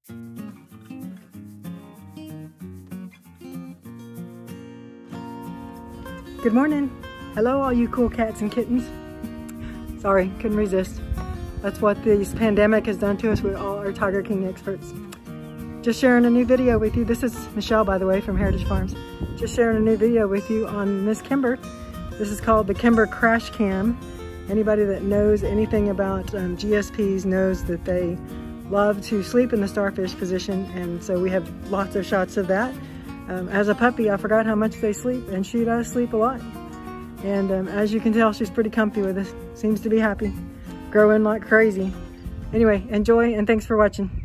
Good morning. Hello, all you cool cats and kittens. Sorry, couldn't resist. That's what this pandemic has done to us with all our Tiger King experts. Just sharing a new video with you. This is Michelle, by the way, from Heritage Farms. Just sharing a new video with you on Miss Kimber. This is called the Kimber Crash Cam. Anybody that knows anything about GSPs knows that they love to sleep in the starfish position, and so we have lots of shots of that. As a puppy, I forgot how much they sleep, and she does sleep a lot. And as you can tell, she's pretty comfy with us. Seems to be happy, growing like crazy. Anyway, enjoy, and thanks for watching.